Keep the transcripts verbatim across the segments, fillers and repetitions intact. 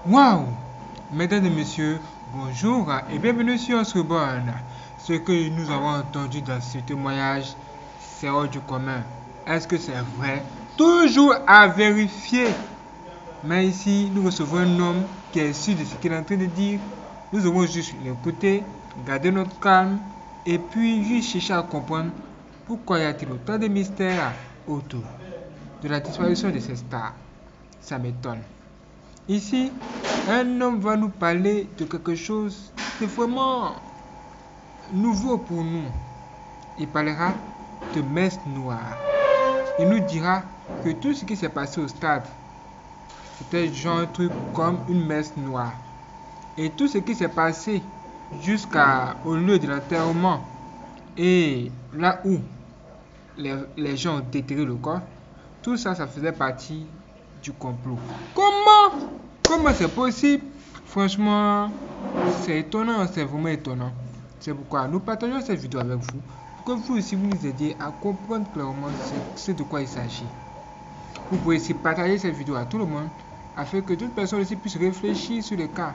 Waouh! Mesdames et messieurs, bonjour et bienvenue sur Osrebonne. Ce que nous avons entendu dans ce témoignage, c'est hors du commun. Est-ce que c'est vrai? Toujours à vérifier. Mais ici, nous recevons un homme qui est sûr de ce qu'il est en train de dire. Nous devons juste l'écouter, garder notre calme et puis juste chercher à comprendre pourquoi y a-t-il autant de mystères autour de la disparition de ces stars. Ça m'étonne. Ici, un homme va nous parler de quelque chose de vraiment nouveau pour nous. Il parlera de messe noire. Il nous dira que tout ce qui s'est passé au stade, c'était genre un truc comme une messe noire. Et tout ce qui s'est passé jusqu'au lieu de l'enterrement et là où les, les gens ont déterré le corps, tout ça, ça faisait partie du complot. Comment? Comment c'est possible? Franchement, c'est étonnant, c'est vraiment étonnant. C'est pourquoi nous partageons cette vidéo avec vous, pour que vous aussi vous nous aidiez à comprendre clairement ce de quoi il s'agit. Vous pouvez aussi partager cette vidéo à tout le monde, afin que toute personne aussi puisse réfléchir sur le cas.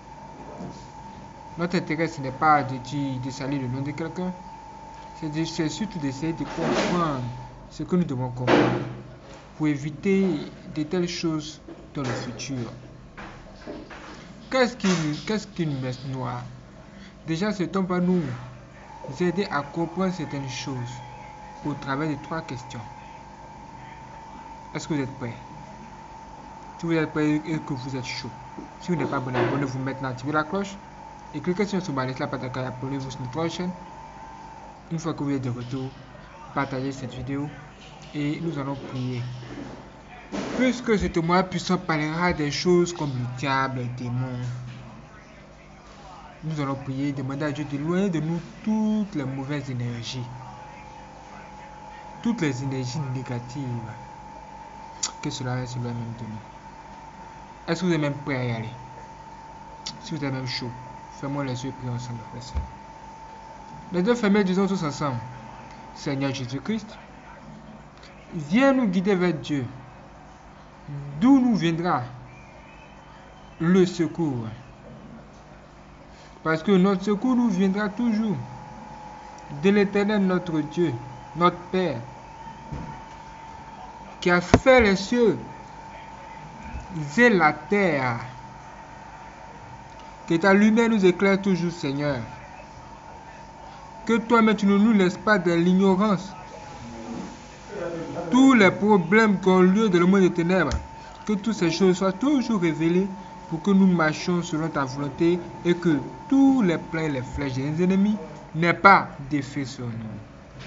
Notre intérêt, ce n'est pas de dire, de saluer le nom de quelqu'un, c'est surtout d'essayer de comprendre ce que nous devons comprendre, pour éviter de telles choses dans le futur. Qu'est-ce qu'une qu'est-ce qu'une messe noire? Déjà, ce temps va nous aider à comprendre certaines choses au travers de trois questions. Est-ce que vous êtes prêts? Si vous êtes prêts et que vous êtes chaud, si vous n'êtes pas abonné, abonnez-vous maintenant, activez la cloche et cliquez sur ce balai là pour abonnez-vous sur notre chaîne. Une fois que vous êtes de retour, partagez cette vidéo et nous allons prier. Puisque ce témoin puissant parlera des choses comme le diable, les démons, nous allons prier, demander à Dieu de loin de nous toutes les mauvaises énergies, toutes les énergies négatives, que cela reste loin même de nous. Est-ce que vous êtes même prêt à y aller? Si vous êtes même chaud, fermons les yeux et prions ensemble, frères et sœurs. Les deux fermés, disons tous ensemble: Seigneur Jésus-Christ, viens nous guider vers Dieu, d'où nous viendra le secours. Parce que notre secours nous viendra toujours de l'Éternel notre Dieu, notre Père, qui a fait les cieux et la terre. Que ta lumière nous éclaire toujours, Seigneur. Que toi-même tu ne nous laisses pas dans l'ignorance. Tous les problèmes qui ont lieu dans le monde des ténèbres, que toutes ces choses soient toujours révélées pour que nous marchions selon ta volonté et que tous les plans et les flèches des ennemis n'aient pas d'effet sur nous.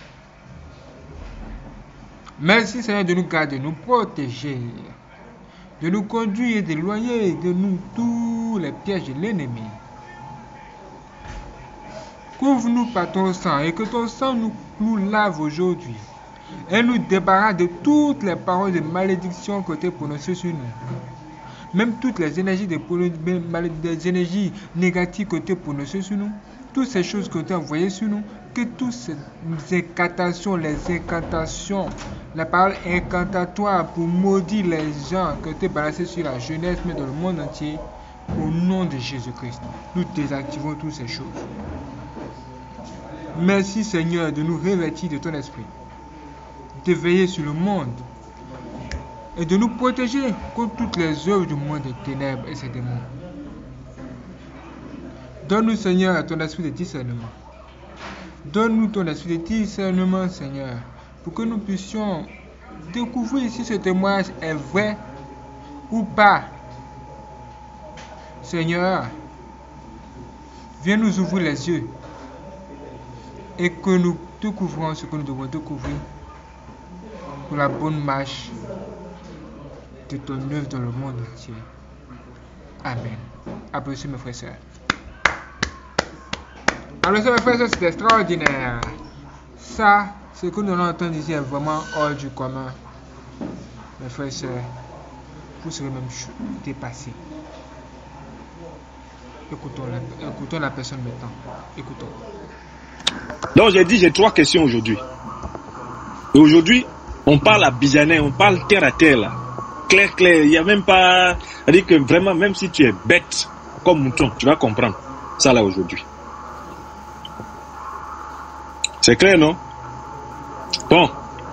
Merci Seigneur de nous garder, de nous protéger, de nous conduire et d'éloigner de nous tous les pièges de l'ennemi. Couvre-nous par ton sang et que ton sang nous, nous lave aujourd'hui et nous débarrasse de toutes les paroles de malédiction qui ont été prononcées sur nous. Même toutes les énergies, de, des énergies négatives qui ont été prononcées sur nous, toutes ces choses qui ont été envoyées sur nous, que toutes ces incantations, les incantations, la parole incantatoire pour maudire les gens qui ont été balancés sur la jeunesse, mais dans le monde entier, au nom de Jésus-Christ, nous désactivons toutes ces choses. Merci Seigneur de nous revêtir de ton esprit, de veiller sur le monde et de nous protéger contre toutes les œuvres du monde des ténèbres et ses démons. Donne-nous Seigneur ton esprit de discernement. Donne-nous ton esprit de discernement Seigneur, pour que nous puissions découvrir si ce témoignage est vrai ou pas. Seigneur, viens nous ouvrir les yeux et que nous découvrons ce que nous devons découvrir pour la bonne marche de ton œuvre dans le monde entier. Amen. Applaudissez mes frères et sœurs. Applaudissez mes frères et sœurs, c'est extraordinaire. Ça, ce que nous entendons ici est vraiment hors du commun. Mes frères et sœurs, vous serez même dépassés. Écoutons la, écoutons la personne maintenant. Écoutons. Donc j'ai dit, j'ai trois questions aujourd'hui. Et aujourd'hui, on parle à Bijané, on parle terre à terre là. clair, clair. Il n'y a même pas... C'est-à-dire que vraiment, même si tu es bête comme mouton, tu vas comprendre ça là aujourd'hui. C'est clair, non? Bon.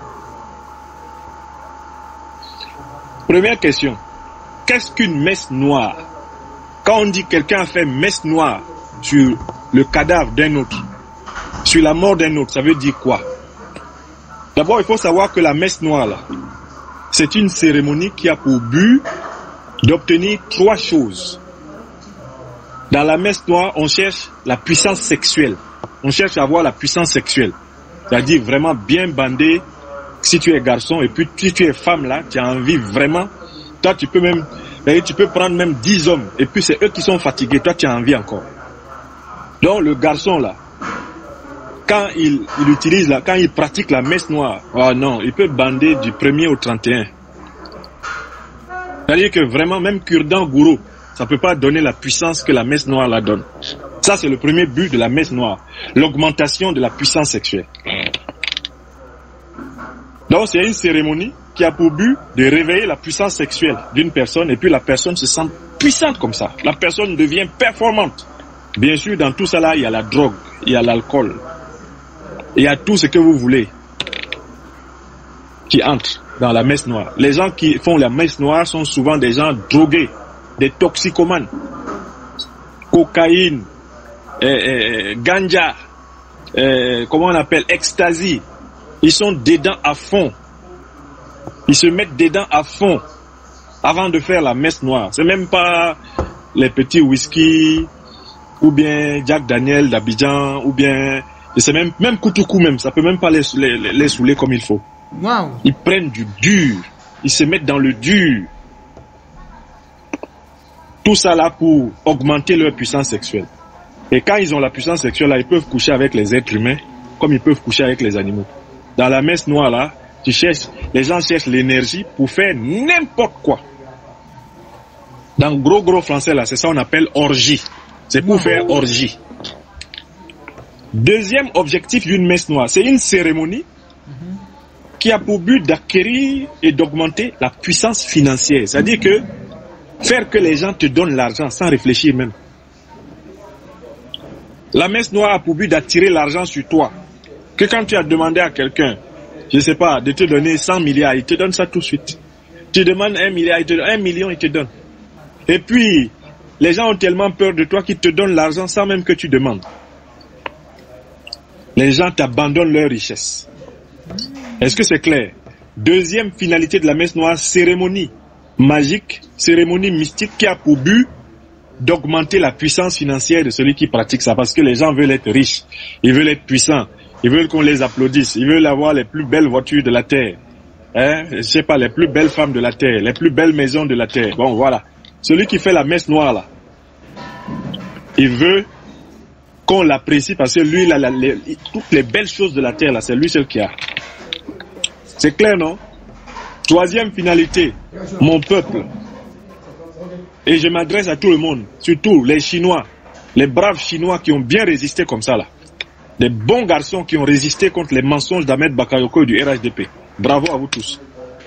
Première question. Qu'est-ce qu'une messe noire? Quand on dit quelqu'un a fait messe noire sur le cadavre d'un autre, sur la mort d'un autre, ça veut dire quoi? D'abord, il faut savoir que la messe noire, là, c'est une cérémonie qui a pour but d'obtenir trois choses. Dans la messe noire, on cherche la puissance sexuelle. On cherche à avoir la puissance sexuelle. C'est-à-dire vraiment bien bandé si tu es garçon, et puis si tu es femme, là, tu as envie vraiment. Toi, tu peux même, tu peux prendre même dix hommes, et puis c'est eux qui sont fatigués, toi, tu as envie encore. Donc, le garçon, là, quand il, il utilise, là, quand il pratique la messe noire, oh non, il peut bander du premier au trente et un. C'est-à-dire que vraiment, même cure-dent gourou, ça ne peut pas donner la puissance que la messe noire la donne. Ça, c'est le premier but de la messe noire. L'augmentation de la puissance sexuelle. Donc, c'est une cérémonie qui a pour but de réveiller la puissance sexuelle d'une personne, et puis la personne se sent puissante comme ça. La personne devient performante. Bien sûr, dans tout ça là, il y a la drogue, il y a l'alcool, il y a tout ce que vous voulez qui entre dans la messe noire. Les gens qui font la messe noire sont souvent des gens drogués, des toxicomanes, cocaïne, eh, eh, ganja, eh, comment on appelle, ecstasy. Ils sont dedans à fond. Ils se mettent dedans à fond avant de faire la messe noire. C'est même pas les petits whisky ou bien Jack Daniel d'Abidjan ou bien c'est même même Koutoukou même. Ça peut même pas les, les, les saouler comme il faut. Wow. Ils prennent du dur. Ils se mettent dans le dur. Tout ça là pour augmenter leur puissance sexuelle. Et quand ils ont la puissance sexuelle là, ils peuvent coucher avec les êtres humains comme ils peuvent coucher avec les animaux. Dans la messe noire là, tu cherches, les gens cherchent l'énergie pour faire n'importe quoi. Dans gros gros français là, c'est ça qu'on appelle orgie. C'est pour faire orgie. Deuxième objectif d'une messe noire, c'est une cérémonie qui a pour but d'acquérir et d'augmenter la puissance financière. C'est-à-dire que faire que les gens te donnent l'argent sans réfléchir même. La messe noire a pour but d'attirer l'argent sur toi. Que quand tu as demandé à quelqu'un, je ne sais pas, de te donner cent milliards, il te donne ça tout de suite. Tu demandes un milliard, il te donne un million, il te donne. Et puis, les gens ont tellement peur de toi qu'ils te donnent l'argent sans même que tu demandes. Les gens t'abandonnent leur richesse. Est-ce que c'est clair? Deuxième finalité de la messe noire, cérémonie magique, cérémonie mystique qui a pour but d'augmenter la puissance financière de celui qui pratique ça. Parce que les gens veulent être riches, ils veulent être puissants, ils veulent qu'on les applaudisse, ils veulent avoir les plus belles voitures de la terre, hein? Je sais pas, les plus belles femmes de la terre, les plus belles maisons de la terre. Bon, voilà. Celui qui fait la messe noire là, il veut qu'on l'apprécie parce que lui, là, là, les, toutes les belles choses de la terre là, c'est lui seul qui a. C'est clair, non? Troisième finalité, mon peuple. Et je m'adresse à tout le monde, surtout les Chinois, les braves Chinois qui ont bien résisté comme ça là. Des bons garçons qui ont résisté contre les mensonges d'Ahmed Bakayoko et du R H D P. Bravo à vous tous.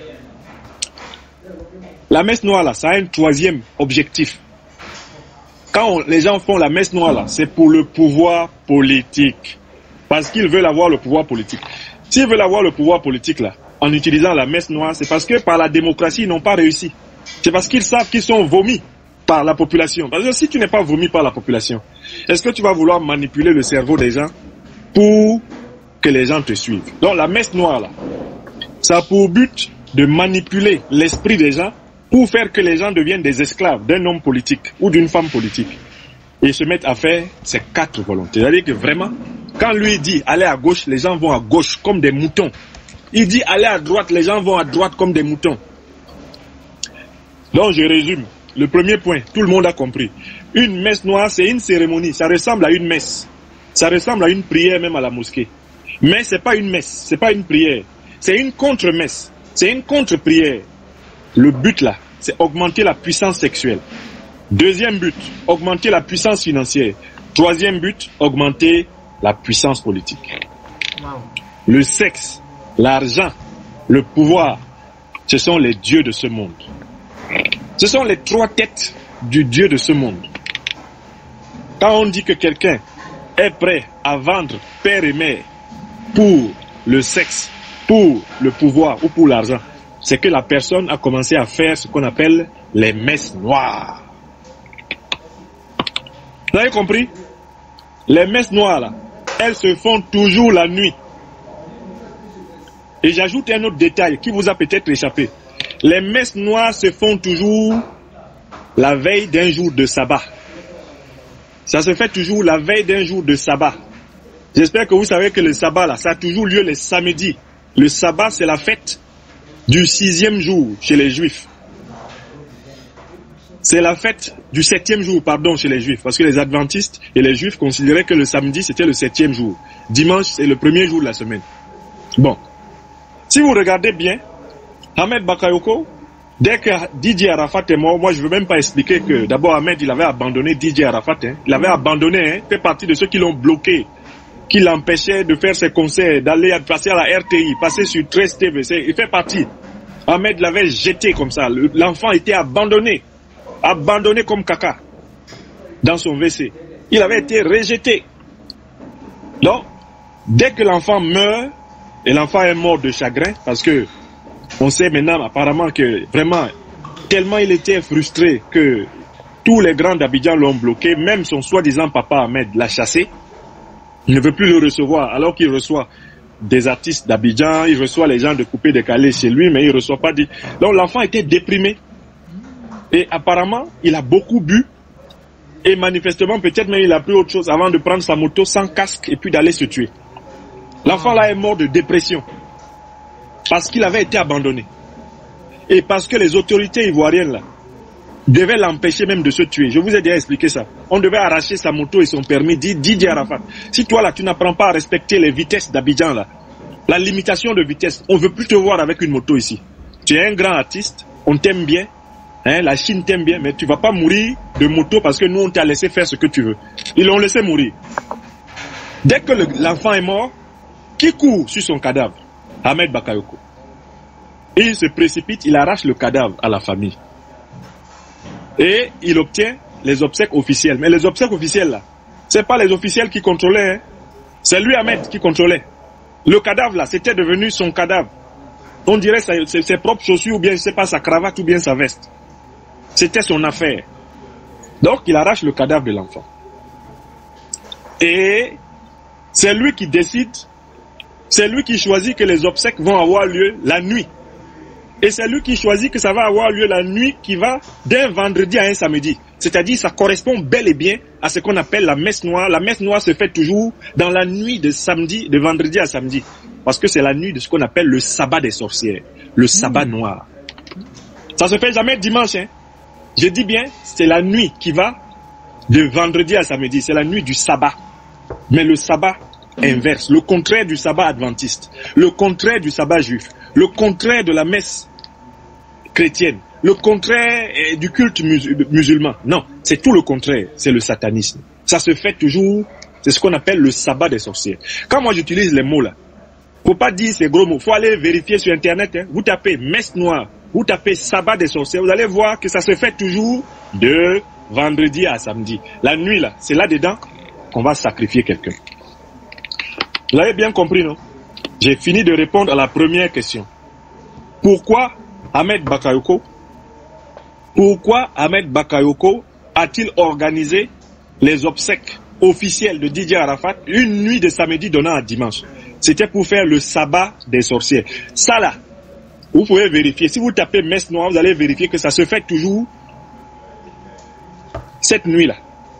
La messe noire là, ça a un troisième objectif. Quand on, les gens font la messe noire là, c'est pour le pouvoir politique. Parce qu'ils veulent avoir le pouvoir politique. S'ils veulent avoir le pouvoir politique là, en utilisant la messe noire, c'est parce que par la démocratie, ils n'ont pas réussi. C'est parce qu'ils savent qu'ils sont vomis par la population. Parce que si tu n'es pas vomi par la population, est-ce que tu vas vouloir manipuler le cerveau des gens pour que les gens te suivent? Donc la messe noire là, ça a pour but de manipuler l'esprit des gens pour faire que les gens deviennent des esclaves d'un homme politique ou d'une femme politique. Et ils se mettent à faire ces quatre volontés. C'est-à-dire que vraiment, quand lui dit aller à gauche, les gens vont à gauche comme des moutons. Il dit aller à droite, les gens vont à droite comme des moutons. Donc je résume. Le premier point, tout le monde a compris. Une messe noire, c'est une cérémonie. Ça ressemble à une messe. Ça ressemble à une prière même à la mosquée. Mais ce n'est pas une messe, ce n'est pas une prière. C'est une contre-messe. C'est une contre-prière. Le but là, c'est augmenter la puissance sexuelle. Deuxième but, augmenter la puissance financière. Troisième but, augmenter la puissance politique. Wow. Le sexe, l'argent, le pouvoir, ce sont les dieux de ce monde. Ce sont les trois têtes du Dieu de ce monde. Quand on dit que quelqu'un est prêt à vendre père et mère pour le sexe, pour le pouvoir ou pour l'argent, c'est que la personne a commencé à faire ce qu'on appelle les messes noires. Vous avez compris? Les messes noires, là, elles se font toujours la nuit. Et j'ajoute un autre détail qui vous a peut-être échappé. Les messes noires se font toujours la veille d'un jour de sabbat. Ça se fait toujours la veille d'un jour de sabbat. J'espère que vous savez que le sabbat, là, ça a toujours lieu les samedis. Le sabbat, c'est la fête du sixième jour chez les Juifs. C'est la fête du septième jour, pardon, chez les Juifs. Parce que les adventistes et les Juifs considéraient que le samedi, c'était le septième jour. Dimanche, c'est le premier jour de la semaine. Bon. Si vous regardez bien, Ahmed Bakayoko, dès que Didier Arafat est mort, moi je ne veux même pas expliquer que d'abord Ahmed, il avait abandonné Didier Arafat. Hein. Il avait abandonné, hein, fait partie de ceux qui l'ont bloqué, qui l'empêchaient de faire ses concerts, d'aller passer à la R T I, passer sur treize T V. Il fait partie. Ahmed l'avait jeté comme ça. L'enfant était abandonné. Abandonné comme caca dans son W C. Il avait été rejeté. Donc, dès que l'enfant meurt, et l'enfant est mort de chagrin, parce que on sait maintenant apparemment que vraiment, tellement il était frustré que tous les grands d'Abidjan l'ont bloqué, même son soi-disant papa Ahmed l'a chassé. Il ne veut plus le recevoir, alors qu'il reçoit des artistes d'Abidjan, il reçoit les gens de Coupé-Décalé chez lui, mais il ne reçoit pas de... Donc l'enfant était déprimé. Et apparemment, il a beaucoup bu. Et manifestement, peut-être même il a pris autre chose avant de prendre sa moto sans casque et puis d'aller se tuer. L'enfant là est mort de dépression. Parce qu'il avait été abandonné. Et parce que les autorités ivoiriennes là devaient l'empêcher même de se tuer. Je vous ai déjà expliqué ça. On devait arracher sa moto et son permis, dit Didier Arafat. Si toi là, tu n'apprends pas à respecter les vitesses d'Abidjan là, la limitation de vitesse, on ne veut plus te voir avec une moto ici. Tu es un grand artiste, on t'aime bien. Hein, la Chine t'aime bien, mais tu ne vas pas mourir de moto parce que nous, on t'a laissé faire ce que tu veux. Ils l'ont laissé mourir. Dès que l'enfant est mort, qui court sur son cadavre? Ahmed Bakayoko. Et il se précipite, il arrache le cadavre à la famille. Et il obtient les obsèques officielles. Mais les obsèques officielles, là, ce n'est pas les officiels qui contrôlaient. Hein. C'est lui, Ahmed, qui contrôlait. Le cadavre, là, c'était devenu son cadavre. On dirait ses, ses, ses propres chaussures, ou bien, je ne sais pas, sa cravate, ou bien sa veste. C'était son affaire. Donc, il arrache le cadavre de l'enfant. Et c'est lui qui décide, c'est lui qui choisit que les obsèques vont avoir lieu la nuit. Et c'est lui qui choisit que ça va avoir lieu la nuit qui va d'un vendredi à un samedi. C'est-à-dire, ça correspond bel et bien à ce qu'on appelle la messe noire. La messe noire se fait toujours dans la nuit de samedi, de vendredi à samedi. Parce que c'est la nuit de ce qu'on appelle le sabbat des sorcières. Le sabbat noir. Ça se fait jamais dimanche, hein. Je dis bien, c'est la nuit qui va de vendredi à samedi. C'est la nuit du sabbat. Mais le sabbat inverse, le contraire du sabbat adventiste, le contraire du sabbat juif, le contraire de la messe chrétienne, le contraire du culte musulman. Non, c'est tout le contraire, c'est le satanisme. Ça se fait toujours, c'est ce qu'on appelle le sabbat des sorcières. Quand moi j'utilise les mots là, faut pas dire ces gros mots, faut aller vérifier sur internet, hein. Vous tapez messe noire, vous tapez sabbat des sorcières, vous allez voir que ça se fait toujours de vendredi à samedi. La nuit là, c'est là-dedans qu'on va sacrifier quelqu'un. Vous l'avez bien compris, non? J'ai fini de répondre à la première question. Pourquoi Ahmed Bakayoko, pourquoi Ahmed Bakayoko a-t-il organisé les obsèques officielles de Didier Arafat une nuit de samedi donnant à dimanche? C'était pour faire le sabbat des sorcières. Ça là, vous pouvez vérifier. Si vous tapez messe noire, vous allez vérifier que ça se fait toujours cette nuit-là.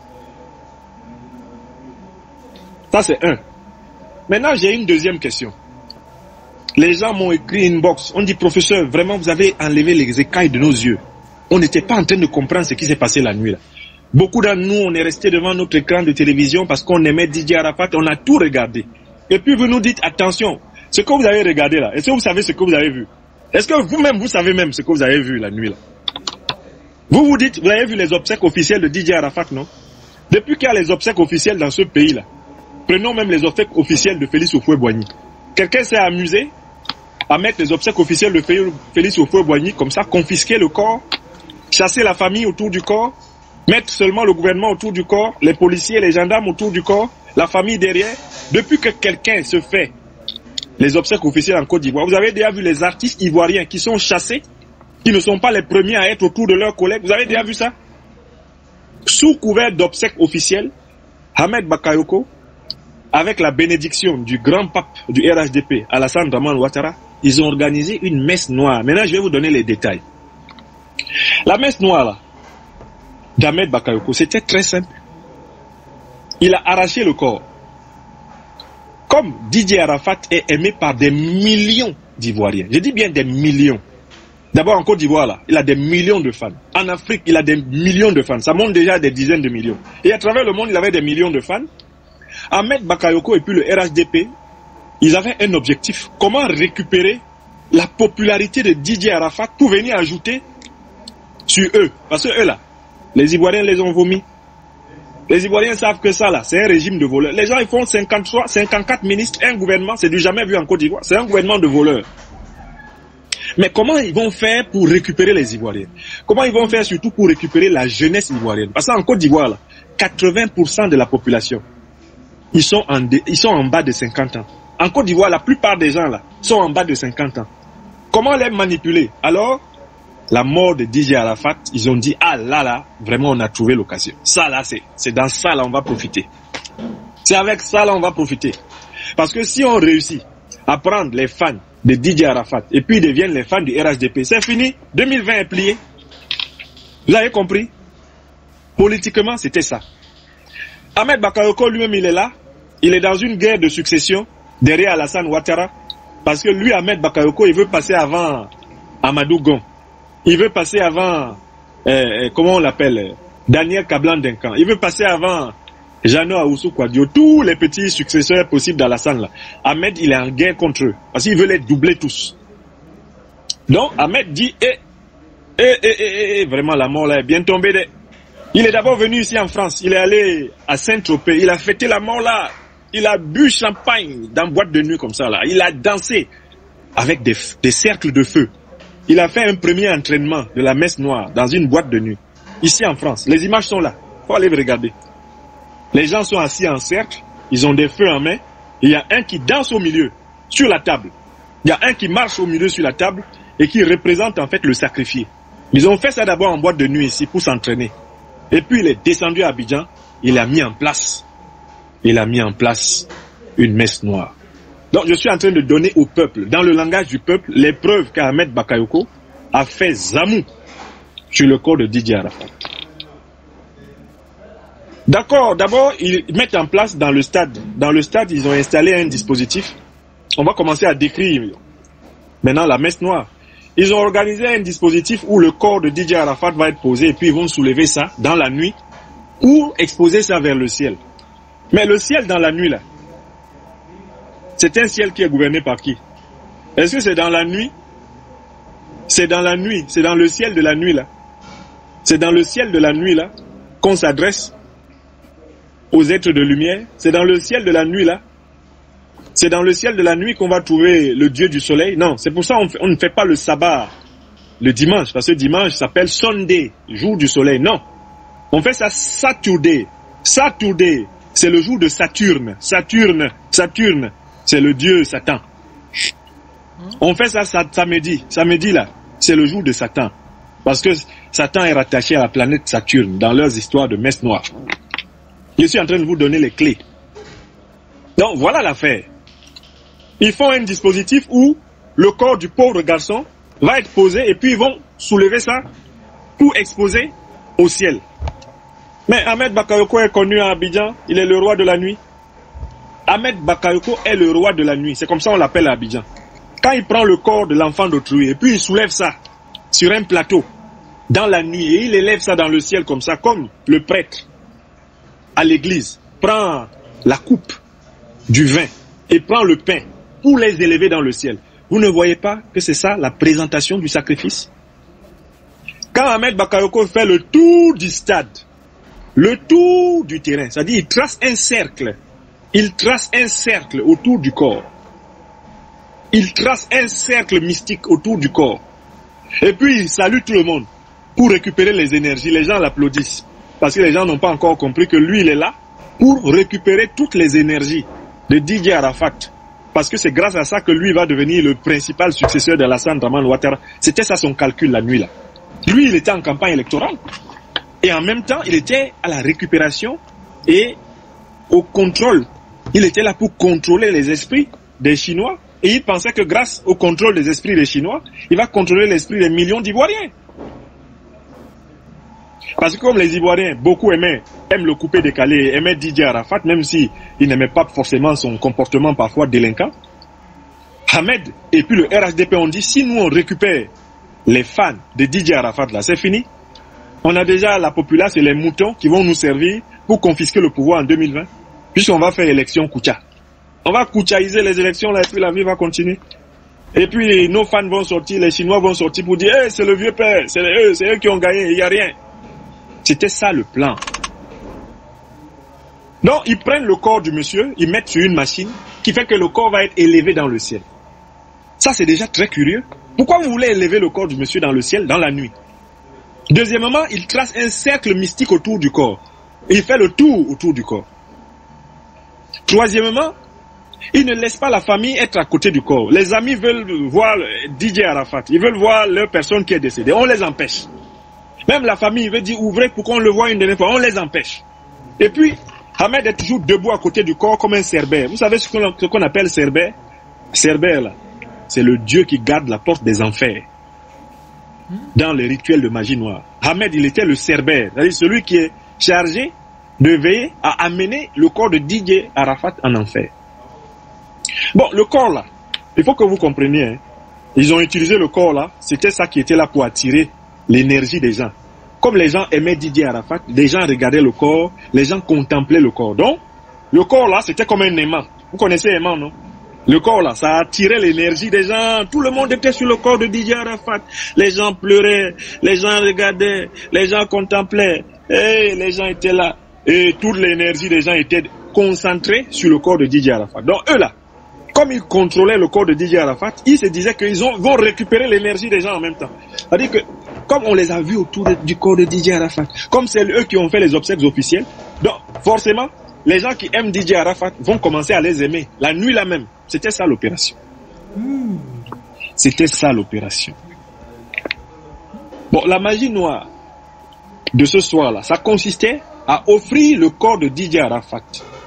Ça c'est un. Maintenant, j'ai une deuxième question. Les gens m'ont écrit inbox. On dit, professeur, vraiment, vous avez enlevé les écailles de nos yeux. On n'était pas en train de comprendre ce qui s'est passé la nuit là. Beaucoup d'entre nous, on est resté devant notre écran de télévision parce qu'on aimait Didier Arafat, on a tout regardé. Et puis vous nous dites, attention, ce que vous avez regardé là, est-ce que vous savez ce que vous avez vu? Est-ce que vous-même, vous savez même ce que vous avez vu la nuit là? Vous vous dites, vous avez vu les obsèques officielles de Didier Arafat, non? Depuis qu'il y a les obsèques officielles dans ce pays là, prenons même les obsèques officielles de Félix Houphouët-Boigny. Quelqu'un s'est amusé à mettre les obsèques officielles de Félix Houphouët-Boigny, comme ça, confisquer le corps. chasser la famille autour du corps, mettre seulement le gouvernement autour du corps, les policiers, les gendarmes autour du corps, la famille derrière. Depuis que quelqu'un se fait les obsèques officielles en Côte d'Ivoire, vous avez déjà vu les artistes ivoiriens qui sont chassés, qui ne sont pas les premiers à être autour de leurs collègues. Vous avez déjà vu ça? Sous couvert d'obsèques officielles, Ahmed Bakayoko, avec la bénédiction du grand pape du R H D P, Alassane Dramane Ouattara, ils ont organisé une messe noire. Maintenant, je vais vous donner les détails. La messe noire là, d'Ahmed Bakayoko, c'était très simple. Il a arraché le corps. Comme Didier Arafat est aimé par des millions d'Ivoiriens, je dis bien des millions. D'abord en Côte d'Ivoire, là, il a des millions de fans. En Afrique, il a des millions de fans. Ça monte déjà à des dizaines de millions. Et à travers le monde, il avait des millions de fans. Ahmed Bakayoko et puis le R H D P, ils avaient un objectif. Comment récupérer la popularité de Didier Arafat pour venir ajouter sur eux. Parce que eux là, les Ivoiriens les ont vomis. Les Ivoiriens savent que ça là, c'est un régime de voleurs. Les gens ils font cinquante-trois, cinquante-quatre ministres, un gouvernement, c'est du jamais vu en Côte d'Ivoire. C'est un gouvernement de voleurs. Mais comment ils vont faire pour récupérer les Ivoiriens? Comment ils vont faire surtout pour récupérer la jeunesse ivoirienne? Parce qu'en Côte d'Ivoire, là, quatre-vingts pour cent de la population, ils sont, en de, ils sont en bas de cinquante ans. En Côte d'Ivoire, la plupart des gens là sont en bas de cinquante ans. Comment les manipuler? Alors, la mort de Didier Arafat, ils ont dit, ah là là, vraiment on a trouvé l'occasion. Ça là, c'est dans ça là on va profiter. C'est avec ça là on va profiter. Parce que si on réussit à prendre les fans de Didier Arafat, et puis ils deviennent les fans du R H D P. C'est fini, deux mille vingt est plié. Vous avez compris? Politiquement, c'était ça. Ahmed Bakayoko lui-même, il est là. Il est dans une guerre de succession derrière Alassane Ouattara. Parce que lui, Ahmed Bakayoko, il veut passer avant Amadou Gon. Il veut passer avant, euh, comment on l'appelle, Daniel Kablan-Denkan. Il veut passer avant Jeannot Ahoussou Kouadio, tous les petits successeurs possibles d'Alassane là. Ahmed, il est en guerre contre eux. Parce qu'il veut les doubler tous. Donc, Ahmed dit, eh, eh, eh, eh, eh, vraiment la mort là est bien tombée. De... Il est d'abord venu ici en France. Il est allé à Saint-Tropez. Il a fêté la mort là. Il a bu champagne dans boîte de nuit comme ça là. Il a dansé avec des, des cercles de feu. Il a fait un premier entraînement de la messe noire dans une boîte de nuit. Ici en France. Les images sont là. Faut aller regarder. Les gens sont assis en cercle, ils ont des feux en main, il y a un qui danse au milieu, sur la table. Il y a un qui marche au milieu sur la table et qui représente en fait le sacrifié. Ils ont fait ça d'abord en boîte de nuit ici pour s'entraîner. Et puis il est descendu à Abidjan, il a mis en place, il a mis en place une messe noire. Donc je suis en train de donner au peuple, dans le langage du peuple, les preuves qu'Ahmed Bakayoko a fait zamou sur le corps de Didier Arafat. D'accord, d'abord, ils mettent en place dans le stade. Dans le stade, ils ont installé un dispositif. On va commencer à décrire maintenant la messe noire. Ils ont organisé un dispositif où le corps de Didier Arafat va être posé et puis ils vont soulever ça dans la nuit ou exposer ça vers le ciel. Mais le ciel dans la nuit là, c'est un ciel qui est gouverné par qui? Est-ce que c'est dans la nuit? C'est dans la nuit, c'est dans le ciel de la nuit là. C'est dans le ciel de la nuit là qu'on s'adresse aux êtres de lumière. C'est dans le ciel de la nuit là. C'est dans le ciel de la nuit qu'on va trouver le Dieu du soleil. Non, c'est pour ça qu'on on ne fait pas le sabbat le dimanche, parce que dimanche s'appelle Sunday, jour du soleil. Non, on fait ça Saturday. Saturday, c'est le jour de Saturne. Saturne, Saturne, c'est le dieu Satan. On fait ça samedi. Samedi là, c'est le jour de Satan. Parce que Satan est rattaché à la planète Saturne dans leurs histoires de messe noire. Je suis en train de vous donner les clés. Donc voilà l'affaire. Ils font un dispositif où le corps du pauvre garçon va être posé et puis ils vont soulever ça pour exposer au ciel. Mais Ahmed Bakayoko est connu à Abidjan, il est le roi de la nuit. Ahmed Bakayoko est le roi de la nuit, c'est comme ça on l'appelle à Abidjan. Quand il prend le corps de l'enfant d'autrui et puis il soulève ça sur un plateau dans la nuit et il élève ça dans le ciel comme ça, comme le prêtre à l'église prend la coupe du vin et prend le pain pour les élever dans le ciel. Vous ne voyez pas que c'est ça la présentation du sacrifice? Quand Ahmed Bakayoko fait le tour du stade, le tour du terrain, c'est-à-dire il trace un cercle, il trace un cercle autour du corps. Il trace un cercle mystique autour du corps. Et puis il salue tout le monde. pour récupérer les énergies. Les gens l'applaudissent parce que les gens n'ont pas encore compris que lui, il est là pour récupérer toutes les énergies de Didier Arafat. Parce que c'est grâce à ça que lui va devenir le principal successeur d'Alassane Dramane Ouattara. C'était ça son calcul la nuit là. Lui, il était en campagne électorale. Et en même temps, il était à la récupération et au contrôle. Il était là pour contrôler les esprits des Chinois. Et il pensait que grâce au contrôle des esprits des Chinois, il va contrôler l'esprit des millions d'Ivoiriens. Parce que comme les Ivoiriens, beaucoup aimaient, aiment le coupé décalé, aimaient Didier Arafat, même si il n'aimait pas forcément son comportement parfois délinquant. Ahmed et puis le R H D P ont dit, si nous on récupère les fans de Didier Arafat là, c'est fini. On a déjà la populace et les moutons qui vont nous servir pour confisquer le pouvoir en deux mille vingt. Puisqu'on va faire élection Koucha. On va kouchaïser les élections là et puis la vie va continuer. Et puis nos fans vont sortir, les Chinois vont sortir pour dire, hey, c'est le vieux père, c'est eux, c'est eux qui ont gagné, il n'y a rien. C'était ça le plan. Donc, ils prennent le corps du monsieur, ils mettent sur une machine qui fait que le corps va être élevé dans le ciel. Ça, c'est déjà très curieux. Pourquoi vous voulez élever le corps du monsieur dans le ciel, dans la nuit? Deuxièmement, il trace un cercle mystique autour du corps. Il fait le tour autour du corps. Troisièmement, il ne laisse pas la famille être à côté du corps. Les amis veulent voir Didier Arafat, ils veulent voir leur personne qui est décédée. On les empêche. Même la famille veut dire ouvrez pour qu'on le voit une dernière fois. On les empêche. Et puis, Ahmed est toujours debout à côté du corps comme un cerbère. Vous savez ce qu'on qu'on appelle cerbère? Cerbère, là, c'est le dieu qui garde la porte des enfers. Dans les rituels de magie noire. Ahmed, il était le cerbère. C'est-à-dire celui qui est chargé de veiller à amener le corps de Didier Arafat en enfer. Bon, le corps, là, il faut que vous compreniez. Hein, ils ont utilisé le corps, là. C'était ça qui était là pour attirer l'énergie des gens. Comme les gens aimaient Didier Arafat, les gens regardaient le corps, les gens contemplaient le corps. Donc, le corps là, c'était comme un aimant. Vous connaissez aimant, non? Le corps là, ça attirait l'énergie des gens. Tout le monde était sur le corps de Didier Arafat. Les gens pleuraient, les gens regardaient, les gens contemplaient. Et les gens étaient là. Et toute l'énergie des gens était concentrée sur le corps de Didier Arafat. Donc, eux là, comme ils contrôlaient le corps de Didier Arafat, ils se disaient qu'ils vont récupérer l'énergie des gens en même temps. C'est-à-dire que, comme on les a vus autour de, du corps de Didier Arafat, comme c'est eux qui ont fait les obsèques officielles, donc forcément, les gens qui aiment Didier Arafat vont commencer à les aimer. La nuit là même. C'était ça l'opération. Mmh. C'était ça l'opération. Bon, la magie noire de ce soir-là, ça consistait à offrir le corps de Didier Arafat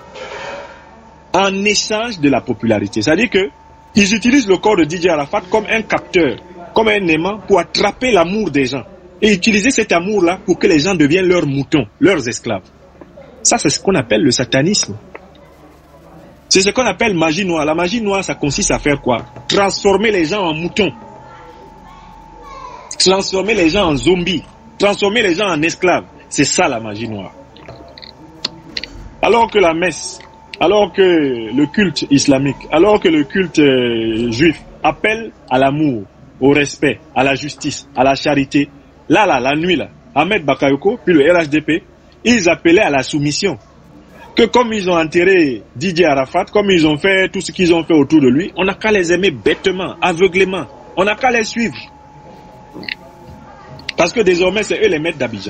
en échange de la popularité. C'est-à-dire que ils utilisent le corps de Didier Arafat comme un capteur, comme un aimant pour attraper l'amour des gens. Et utiliser cet amour-là pour que les gens deviennent leurs moutons, leurs esclaves. Ça, c'est ce qu'on appelle le satanisme. C'est ce qu'on appelle magie noire. La magie noire, ça consiste à faire quoi? Transformer les gens en moutons. Transformer les gens en zombies. Transformer les gens en esclaves. C'est ça la magie noire. Alors que la messe, alors que le culte islamique, alors que le culte euh, juif appelle à l'amour, au respect, à la justice, à la charité, là, là, la nuit, là, Ahmed Bakayoko, puis le R H D P, ils appelaient à la soumission. Que comme ils ont enterré Didier Arafat, comme ils ont fait tout ce qu'ils ont fait autour de lui, on n'a qu'à les aimer bêtement, aveuglément. On n'a qu'à les suivre. Parce que désormais, c'est eux les maîtres d'Abidjan.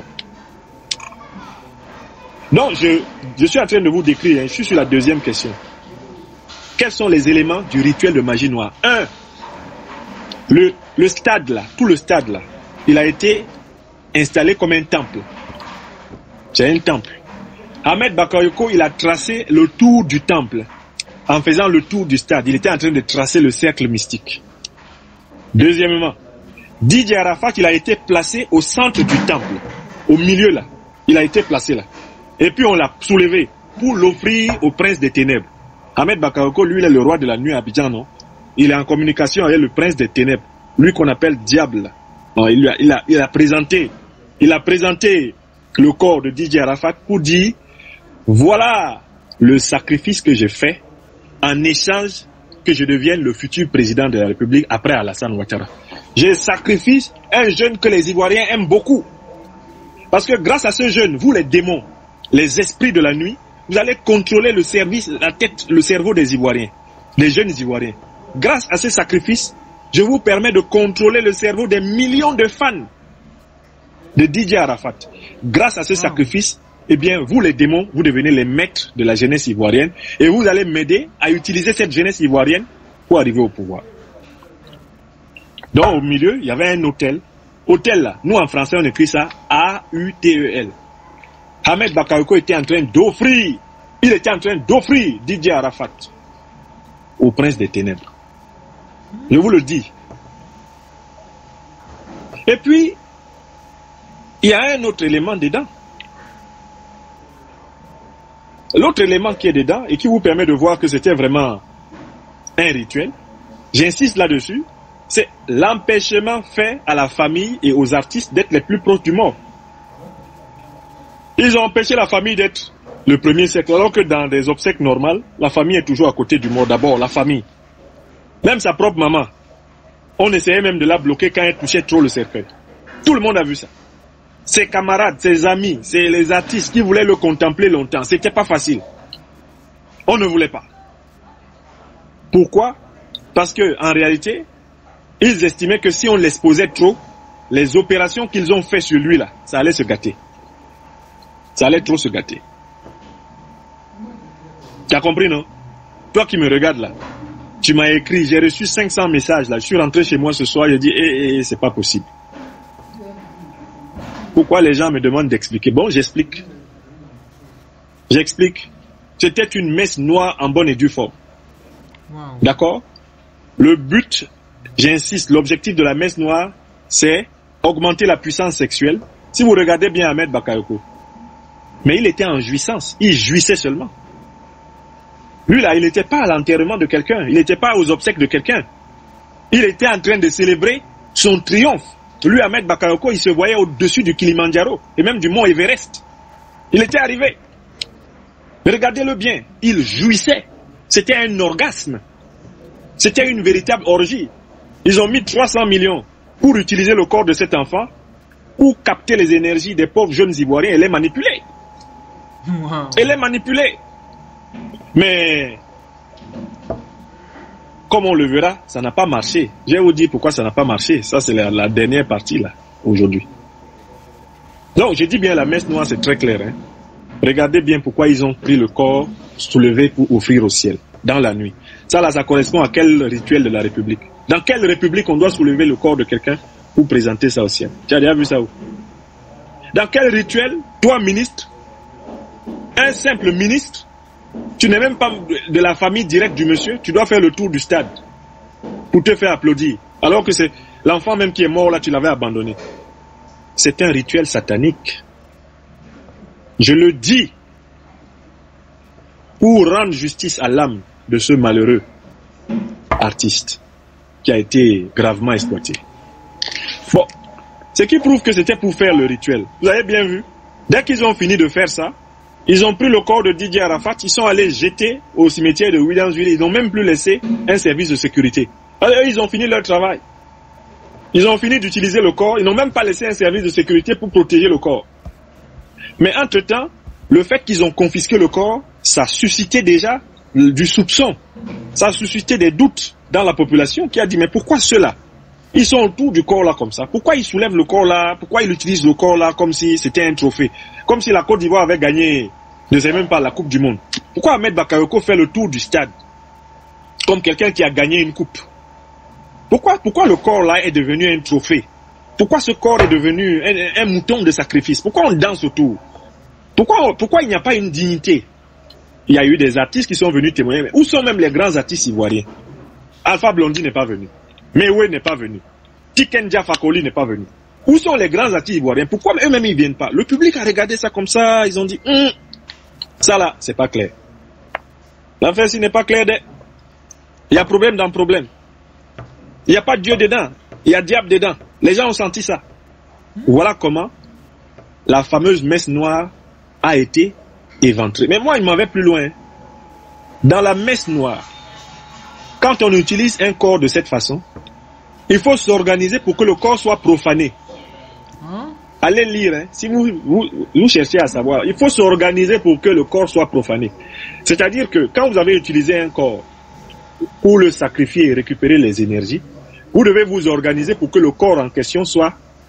Donc, je, je suis en train de vous décrire, hein, je suis sur la deuxième question. Quels sont les éléments du rituel de magie noire? Un, le, le stade là, tout le stade là, il a été installé comme un temple. C'est un temple. Ahmed Bakayoko, il a tracé le tour du temple. En faisant le tour du stade, il était en train de tracer le cercle mystique. Deuxièmement, Didier Arafat, il a été placé au centre du temple. Au milieu là. Il a été placé là. Et puis on l'a soulevé pour l'offrir au prince des ténèbres. Ahmed Bakayoko, lui, il est le roi de la nuit à Abidjan, non? Il est en communication avec le prince des ténèbres. Lui qu'on appelle Diable. Non, il, a, il, a, il a présenté, il a présenté le corps de Didier Arafat pour dire, voilà le sacrifice que j'ai fait en échange que je devienne le futur président de la République après Alassane Ouattara. Je sacrifie un jeune que les Ivoiriens aiment beaucoup. Parce que grâce à ce jeune, vous les démons, les esprits de la nuit, vous allez contrôler le service, la tête, le cerveau des Ivoiriens, des jeunes Ivoiriens. Grâce à ce sacrifice, je vous permets de contrôler le cerveau des millions de fans de Didier Arafat. Grâce à ce sacrifice, eh bien, vous les démons, vous devenez les maîtres de la jeunesse ivoirienne et vous allez m'aider à utiliser cette jeunesse ivoirienne pour arriver au pouvoir. Donc, au milieu, il y avait un hôtel. Hôtel, là, nous en français, on écrit ça A U T E L. Ahmed Bakayoko était en train d'offrir, il était en train d'offrir Didier Arafat au prince des ténèbres. Je vous le dis. Et puis, il y a un autre élément dedans. L'autre élément qui est dedans et qui vous permet de voir que c'était vraiment un rituel, j'insiste là-dessus, c'est l'empêchement fait à la famille et aux artistes d'être les plus proches du mort. Ils ont empêché la famille d'être le premier cercle, alors que dans des obsèques normales, la famille est toujours à côté du mort. D'abord, la famille. Même sa propre maman. On essayait même de la bloquer quand elle touchait trop le cercueil. Tout le monde a vu ça. Ses camarades, ses amis, c'est les artistes qui voulaient le contempler longtemps. C'était pas facile. On ne voulait pas. Pourquoi? Parce que en réalité, ils estimaient que si on l'exposait trop, les opérations qu'ils ont fait sur lui là, ça allait se gâter. Ça allait trop se gâter. Tu as compris, non? Toi qui me regardes là, tu m'as écrit, j'ai reçu cinq cents messages là, je suis rentré chez moi ce soir, j'ai dit, hé, hey, hey, c'est pas possible. Pourquoi les gens me demandent d'expliquer? Bon, j'explique. J'explique. C'était une messe noire en bonne et due forme. Wow. D'accord? Le but, j'insiste, l'objectif de la messe noire, c'est augmenter la puissance sexuelle. Si vous regardez bien Ahmed Bakayoko, mais il était en jouissance, il jouissait seulement. Lui là, il n'était pas à l'enterrement de quelqu'un, il n'était pas aux obsèques de quelqu'un. Il était en train de célébrer son triomphe. Lui, Ahmed Bakayoko, il se voyait au-dessus du Kilimandjaro et même du mont Everest. Il était arrivé. Regardez-le bien, il jouissait. C'était un orgasme. C'était une véritable orgie. Ils ont mis trois cents millions pour utiliser le corps de cet enfant pour capter les énergies des pauvres jeunes Ivoiriens et les manipuler. Wow. Et les manipuler. Mais, comme on le verra, ça n'a pas marché. Je vais vous dire pourquoi ça n'a pas marché. Ça, c'est la, la dernière partie, là, aujourd'hui. Donc, je dis bien la messe noire, c'est très clair. Hein. Regardez bien pourquoi ils ont pris le corps soulevé pour offrir au ciel, dans la nuit. Ça, là, ça correspond à quel rituel de la République? Dans quelle République on doit soulever le corps de quelqu'un pour présenter ça au ciel? Tu as déjà vu ça où? Dans quel rituel, toi, ministre, un simple ministre, tu n'es même pas de la famille directe du monsieur, tu dois faire le tour du stade pour te faire applaudir. Alors que c'est l'enfant même qui est mort là, tu l'avais abandonné. C'est un rituel satanique. Je le dis pour rendre justice à l'âme de ce malheureux artiste qui a été gravement exploité. Bon, ce qui prouve que c'était pour faire le rituel. Vous avez bien vu, dès qu'ils ont fini de faire ça, ils ont pris le corps de Didier Arafat, ils sont allés jeter au cimetière de Williamsville, ils n'ont même plus laissé un service de sécurité. Alors, ils ont fini leur travail. Ils ont fini d'utiliser le corps, ils n'ont même pas laissé un service de sécurité pour protéger le corps. Mais entre-temps, le fait qu'ils ont confisqué le corps, ça a suscité déjà du soupçon. Ça a suscité des doutes dans la population qui a dit, mais pourquoi ceux-là? Ils sont autour du corps là comme ça. Pourquoi ils soulèvent le corps là? Pourquoi ils utilisent le corps là comme si c'était un trophée? Comme si la Côte d'Ivoire avait gagné, ne sais même pas, la Coupe du Monde. Pourquoi Ahmed Bakayoko fait le tour du stade comme quelqu'un qui a gagné une coupe? Pourquoi, pourquoi le corps là est devenu un trophée? Pourquoi ce corps est devenu un, un mouton de sacrifice? Pourquoi on danse autour? Pourquoi, pourquoi il n'y a pas une dignité? Il y a eu des artistes qui sont venus témoigner. Mais où sont même les grands artistes ivoiriens? Alpha Blondy n'est pas venu. Mewe n'est pas venu. Tikenja Fakoli n'est pas venu. Où sont les grands artistes ivoiriens? Pourquoi eux-mêmes ils ne viennent pas? Le public a regardé ça comme ça, ils ont dit, hm, ça là, c'est pas clair. L'affaire ci n'est pas clair. Il y a problème dans problème. Il n'y a pas Dieu dedans, il y a diable dedans. Les gens ont senti ça. Voilà comment la fameuse messe noire a été éventrée. Mais moi, il m'en va plus loin. Dans la messe noire, quand on utilise un corps de cette façon, il faut s'organiser pour que le corps soit profané. Hein? Allez lire, hein. Si vous, vous, vous cherchez à savoir, il faut s'organiser pour que le corps soit profané. C'est-à-dire que quand vous avez utilisé un corps pour le sacrifier et récupérer les énergies, vous devez vous organiser pour que le corps en question soit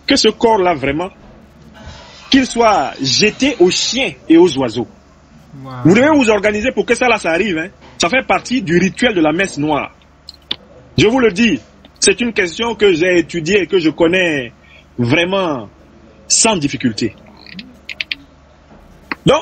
que ce corps-là, vraiment, qu'il soit jeté aux chiens et aux oiseaux. Wow. Vous devez vous organiser pour que ça, là, ça arrive. Hein. Ça fait partie du rituel de la messe noire. Je vous le dis, c'est une question que j'ai étudiée et que je connais vraiment sans difficulté. Donc,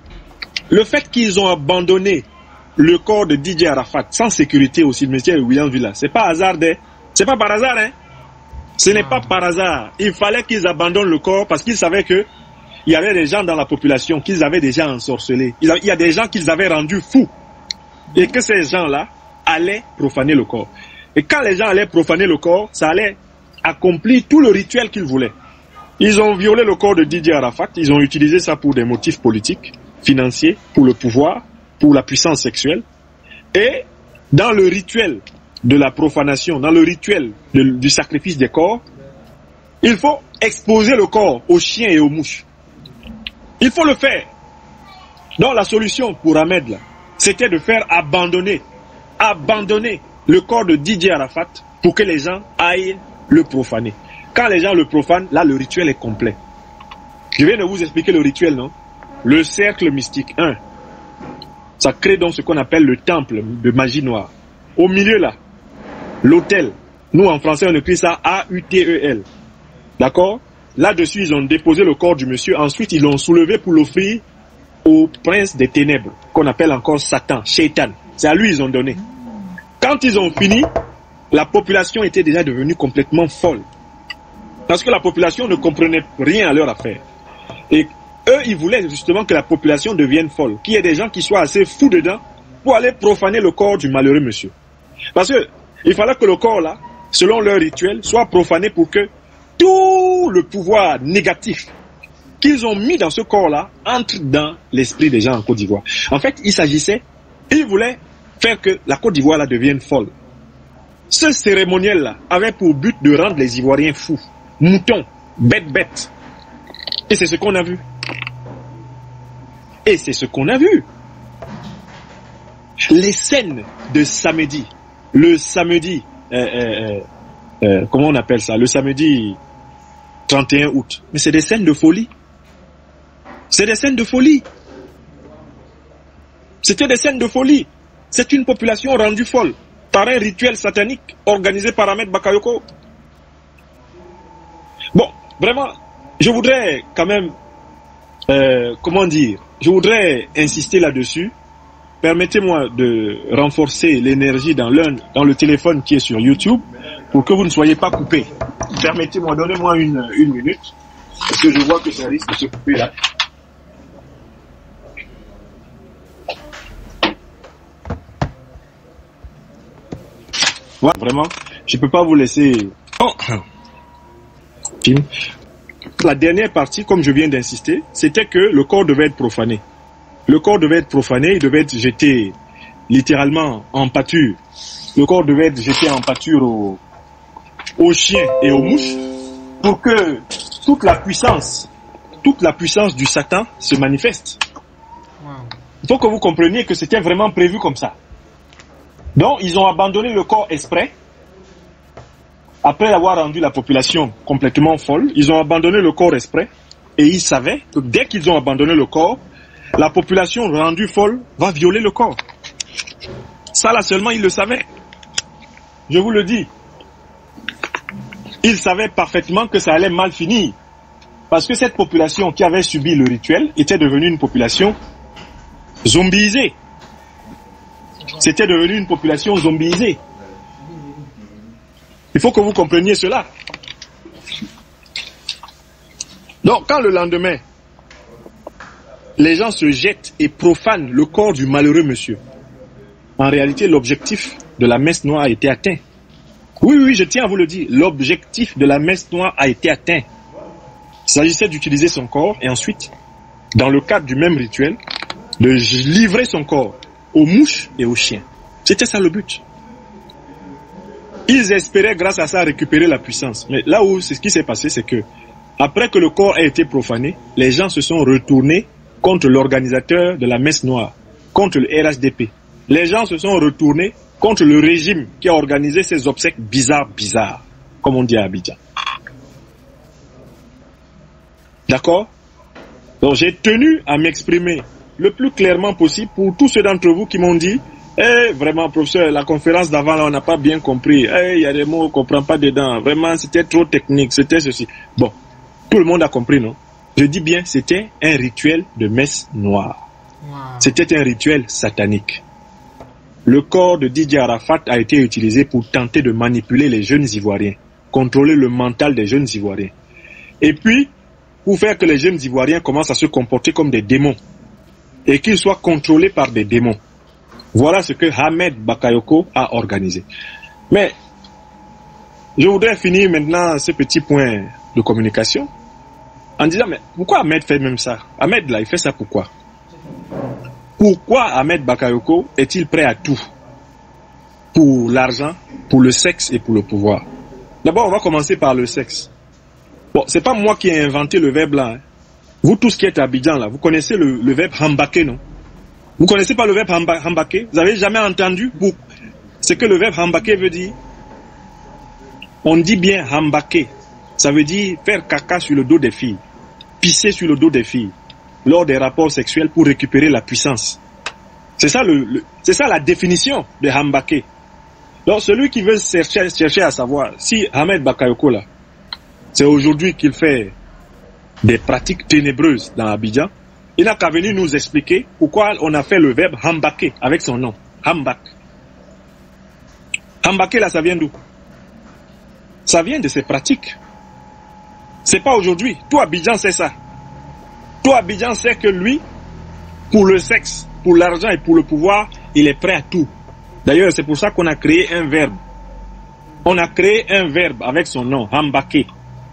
le fait qu'ils ont abandonné le corps de Didier Arafat sans sécurité au cimetière de William Villa, c'est pas hasard, c'est pas par hasard, hein. Ce n'est pas par hasard. Il fallait qu'ils abandonnent le corps parce qu'ils savaient que il y avait des gens dans la population qu'ils avaient déjà ensorcelés. Il y a des gens qu'ils avaient rendus fous et que ces gens-là allaient profaner le corps. Et quand les gens allaient profaner le corps, ça allait accomplir tout le rituel qu'ils voulaient. Ils ont violé le corps de Didier Arafat, ils ont utilisé ça pour des motifs politiques, financiers, pour le pouvoir, pour la puissance sexuelle. Et dans le rituel de la profanation, dans le rituel de, du sacrifice des corps, il faut exposer le corps aux chiens et aux mouches. Il faut le faire. Donc la solution pour Ahmed, là, c'était de faire abandonner, abandonner le corps de Didier Arafat pour que les gens aillent le profaner. Quand les gens le profanent, là le rituel est complet. Je viens de vous expliquer le rituel, non? Le cercle mystique, un. Ça crée donc ce qu'on appelle le temple de magie noire. Au milieu là, l'autel. Nous en français on écrit ça A U T E L. D'accord? Là-dessus ils ont déposé le corps du monsieur. Ensuite ils l'ont soulevé pour l'offrir au prince des ténèbres, qu'on appelle encore Satan, Shaitan. C'est à lui ils ont donné. Quand ils ont fini, la population était déjà devenue complètement folle. Parce que la population ne comprenait rien à leur affaire. Et eux, ils voulaient justement que la population devienne folle. Qu'il y ait des gens qui soient assez fous dedans pour aller profaner le corps du malheureux monsieur. Parce que il fallait que le corps là, selon leur rituel, soit profané pour que tout le pouvoir négatif qu'ils ont mis dans ce corps-là entre dans l'esprit des gens en Côte d'Ivoire. En fait, il s'agissait, ils voulaient faire que la Côte d'Ivoire là devienne folle. Ce cérémoniel-là avait pour but de rendre les Ivoiriens fous, moutons, bêtes, bêtes. Et c'est ce qu'on a vu. Et c'est ce qu'on a vu. Les scènes de samedi, le samedi, euh, euh, euh, comment on appelle ça, le samedi trente et un août, mais c'est des scènes de folie. C'est des scènes de folie. C'était des scènes de folie. C'est une population rendue folle par un rituel satanique organisé par Ahmed Bakayoko. Bon, vraiment, je voudrais quand même, euh, comment dire, je voudrais insister là-dessus. Permettez-moi de renforcer l'énergie dans l'un, dans le téléphone qui est sur YouTube pour que vous ne soyez pas coupés. Permettez-moi, donnez-moi une, une minute parce que je vois que ça risque de se couper là. Voilà, vraiment, je ne peux pas vous laisser. Oh. La dernière partie, comme je viens d'insister, c'était que le corps devait être profané. Le corps devait être profané, il devait être jeté littéralement en pâture. Le corps devait être jeté en pâture aux, aux chiens et aux mouches pour que toute la puissance, toute la puissance du Satan se manifeste. Wow. Il faut que vous compreniez que c'était vraiment prévu comme ça. Donc, ils ont abandonné le corps exprès. Après avoir rendu la population complètement folle, ils ont abandonné le corps exprès. Et ils savaient que dès qu'ils ont abandonné le corps, la population rendue folle va violer le corps. Ça là seulement, ils le savaient. Je vous le dis. Ils savaient parfaitement que ça allait mal finir. Parce que cette population qui avait subi le rituel était devenue une population zombiisée. C'était devenu une population zombiisée. Il faut que vous compreniez cela. Donc, quand le lendemain, les gens se jettent et profanent le corps du malheureux monsieur, en réalité, l'objectif de la messe noire a été atteint. Oui, oui, je tiens à vous le dire. L'objectif de la messe noire a été atteint. Il s'agissait d'utiliser son corps et ensuite, dans le cadre du même rituel, de livrer son corps aux mouches et aux chiens. C'était ça le but. Ils espéraient grâce à ça récupérer la puissance. Mais là où c'est ce qui s'est passé, c'est que après que le corps a été profané, les gens se sont retournés contre l'organisateur de la messe noire, contre le R H D P. Les gens se sont retournés contre le régime qui a organisé ces obsèques bizarres, bizarres, comme on dit à Abidjan. D'accord? Donc j'ai tenu à m'exprimer le plus clairement possible pour tous ceux d'entre vous qui m'ont dit eh, vraiment, professeur, la conférence d'avant, là, on n'a pas bien compris. Il eh, y a des mots qu'on ne comprend pas dedans. Vraiment, c'était trop technique, c'était ceci. Bon, tout le monde a compris, non? Je dis bien, c'était un rituel de messe noire. Wow. C'était un rituel satanique. Le corps de Didier Arafat a été utilisé pour tenter de manipuler les jeunes Ivoiriens, contrôler le mental des jeunes Ivoiriens. Et puis, pour faire que les jeunes Ivoiriens commencent à se comporter comme des démons et qu'ils soient contrôlés par des démons. Voilà ce que Ahmed Bakayoko a organisé. Mais je voudrais finir maintenant ce petit point de communication en disant, mais pourquoi Ahmed fait même ça? Ahmed, là, il fait ça pourquoi? Pourquoi Ahmed Bakayoko est-il prêt à tout? Pour l'argent, pour le sexe et pour le pouvoir. D'abord, on va commencer par le sexe. Bon, c'est pas moi qui ai inventé le verbe là. Hein. Vous tous qui êtes à Abidjan là, vous connaissez le, le verbe hambake, non? Vous connaissez pas le verbe hamba, hambake? Vous avez jamais entendu pour ce que le verbe hambake veut dire? On dit bien hambake. Ça veut dire faire caca sur le dos des filles, pisser sur le dos des filles lors des rapports sexuels pour récupérer la puissance. C'est ça le, le c'est ça la définition de hambake. Donc celui qui veut chercher, chercher à savoir si Ahmed Bakayoko là, c'est aujourd'hui qu'il fait des pratiques ténébreuses dans Abidjan, il n'a qu'à venir nous expliquer pourquoi on a fait le verbe hambake avec son nom. Hambak. Hambake là, ça vient d'où? Ça vient de ces pratiques. C'est pas aujourd'hui. Tout Abidjan sait ça. Tout Abidjan sait que lui, pour le sexe, pour l'argent et pour le pouvoir, il est prêt à tout. D'ailleurs, c'est pour ça qu'on a créé un verbe. On a créé un verbe avec son nom, hambake.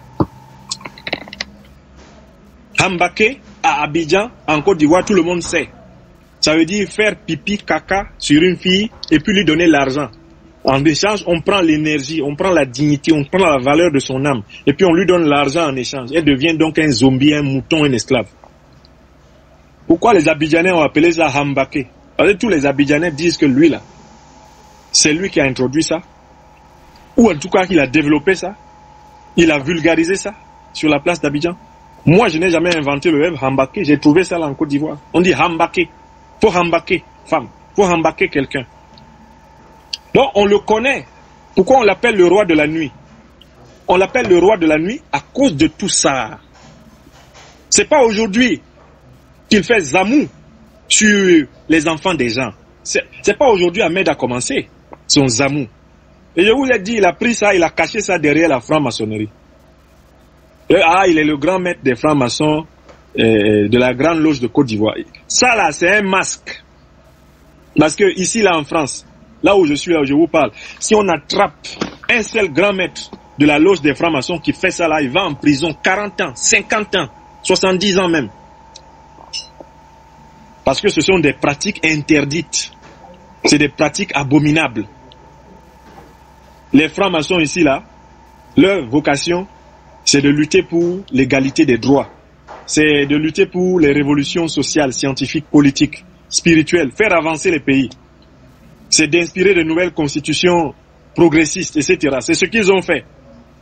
Hambake, à Abidjan, en Côte d'Ivoire, tout le monde sait. Ça veut dire faire pipi, caca sur une fille et puis lui donner l'argent. En échange, on prend l'énergie, on prend la dignité, on prend la valeur de son âme. Et puis on lui donne l'argent en échange. Elle devient donc un zombie, un mouton, un esclave. Pourquoi les Abidjanais ont appelé ça hambake? Parce que tous les Abidjanais disent que lui là, c'est lui qui a introduit ça. Ou en tout cas, il a développé ça. Il a vulgarisé ça sur la place d'Abidjan. Moi, je n'ai jamais inventé le verbe hambake. J'ai trouvé ça là en Côte d'Ivoire. On dit hambake. Faut hambake, femme. Faut hambake quelqu'un. Donc, on le connaît. Pourquoi on l'appelle le roi de la nuit? On l'appelle le roi de la nuit à cause de tout ça. C'est pas aujourd'hui qu'il fait zamou sur les enfants des gens. C'est, c'est pas aujourd'hui Ahmed a commencé son zamou. Et je vous l'ai dit, il a pris ça, il a caché ça derrière la franc-maçonnerie. Et, ah, il est le grand maître des francs-maçons euh, de la grande loge de Côte d'Ivoire. Ça là, c'est un masque. Parce que ici là en France, là où je suis, là où je vous parle, si on attrape un seul grand maître de la loge des francs-maçons qui fait ça là, il va en prison quarante ans, cinquante ans, soixante-dix ans même. Parce que ce sont des pratiques interdites. C'est des pratiques abominables. Les francs-maçons ici là, leur vocation, c'est de lutter pour l'égalité des droits. C'est de lutter pour les révolutions sociales, scientifiques, politiques, spirituelles, faire avancer les pays. C'est d'inspirer de nouvelles constitutions progressistes, et cetera. C'est ce qu'ils ont fait.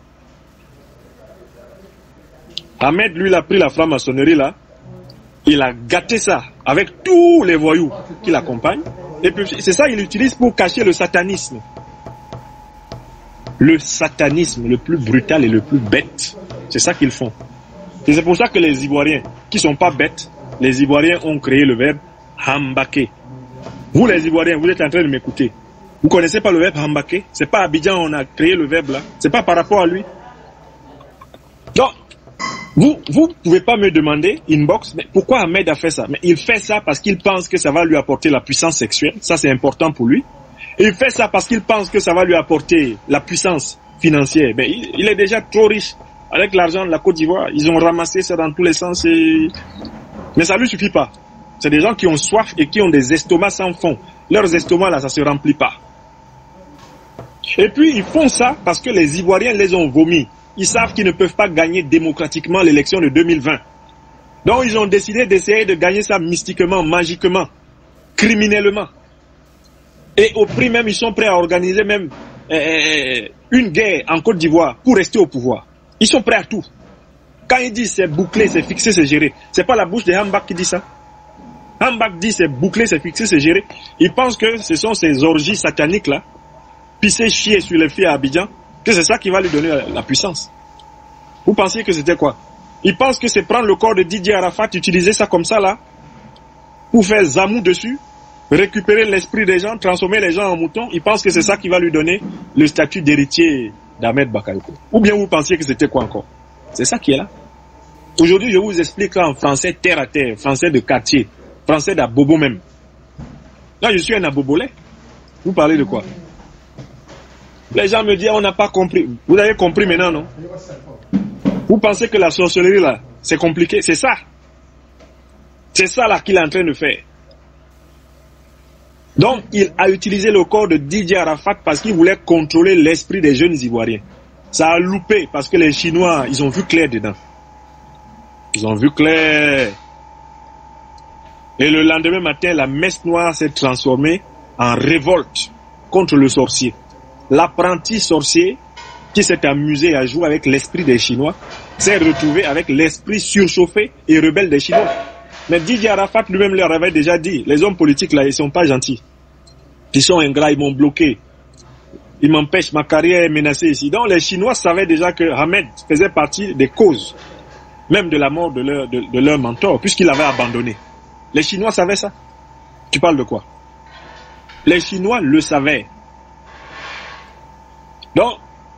Ahmed, lui, il a pris la franc-maçonnerie là, il a gâté ça avec tous les voyous qui l'accompagnent, et puis c'est ça qu'il utilise pour cacher le satanisme. Le satanisme le plus brutal et le plus bête, c'est ça qu'ils font. Et c'est pour ça que les Ivoiriens, qui sont pas bêtes, les Ivoiriens ont créé le verbe hambake. Vous les Ivoiriens, vous êtes en train de m'écouter. Vous connaissez pas le verbe hambake? C'est pas à Abidjan on a créé le verbe là. C'est pas par rapport à lui. Donc, vous vous pouvez pas me demander inbox, mais pourquoi Ahmed a fait ça? Mais il fait ça parce qu'il pense que ça va lui apporter la puissance sexuelle. Ça c'est important pour lui. Et il fait ça parce qu'il pense que ça va lui apporter la puissance financière. Mais il, il est déjà trop riche avec l'argent de la Côte d'Ivoire. Ils ont ramassé ça dans tous les sens. Et... Mais ça lui suffit pas. C'est des gens qui ont soif et qui ont des estomacs sans fond. Leurs estomacs là, ça se remplit pas. Et puis ils font ça parce que les Ivoiriens les ont vomis. Ils savent qu'ils ne peuvent pas gagner démocratiquement l'élection de deux mille vingt. Donc ils ont décidé d'essayer de gagner ça mystiquement, magiquement, criminellement. Et au prix même, ils sont prêts à organiser même euh, une guerre en Côte d'Ivoire pour rester au pouvoir. Ils sont prêts à tout. Quand il dit c'est bouclé, c'est fixé, c'est géré, c'est pas la bouche de Hambak qui dit ça. Hambak dit c'est bouclé, c'est fixé, c'est géré. Il pense que ce sont ces orgies sataniques là, pisser chier sur les filles à Abidjan, que c'est ça qui va lui donner la, la puissance. Vous pensiez que c'était quoi? Il pense que c'est prendre le corps de Didier Arafat, utiliser ça comme ça là, pour faire zamou dessus, récupérer l'esprit des gens, transformer les gens en moutons. Il pense que c'est ça qui va lui donner le statut d'héritier d'Ahmed Bakayoko. Ou bien vous pensiez que c'était quoi encore? C'est ça qui est là. Aujourd'hui, je vous explique en français terre à terre, français de quartier, français d'abobo même. Là, je suis un abobolais. Vous parlez de quoi? Les gens me disent, on n'a pas compris. Vous avez compris maintenant, non? Vous pensez que la sorcellerie, là, c'est compliqué? C'est ça. C'est ça, là, qu'il est en train de faire. Donc, il a utilisé le corps de Didier Arafat parce qu'il voulait contrôler l'esprit des jeunes Ivoiriens. Ça a loupé parce que les Chinois, ils ont vu clair dedans. Ils ont vu clair. Et le lendemain matin, la messe noire s'est transformée en révolte contre le sorcier. L'apprenti sorcier qui s'est amusé à jouer avec l'esprit des Chinois s'est retrouvé avec l'esprit surchauffé et rebelle des Chinois. Mais Didier Arafat lui-même leur avait déjà dit, les hommes politiques là, ils sont pas gentils. Ils sont ingrats, ils m'ont bloqué. Ils m'empêchent, ma carrière est menacée ici. Donc les Chinois savaient déjà que Ahmed faisait partie des causes, même de la mort de leur, de, de leur mentor, puisqu'il avait abandonné. Les Chinois savaient ça. Tu parles de quoi? Les Chinois le savaient. Donc,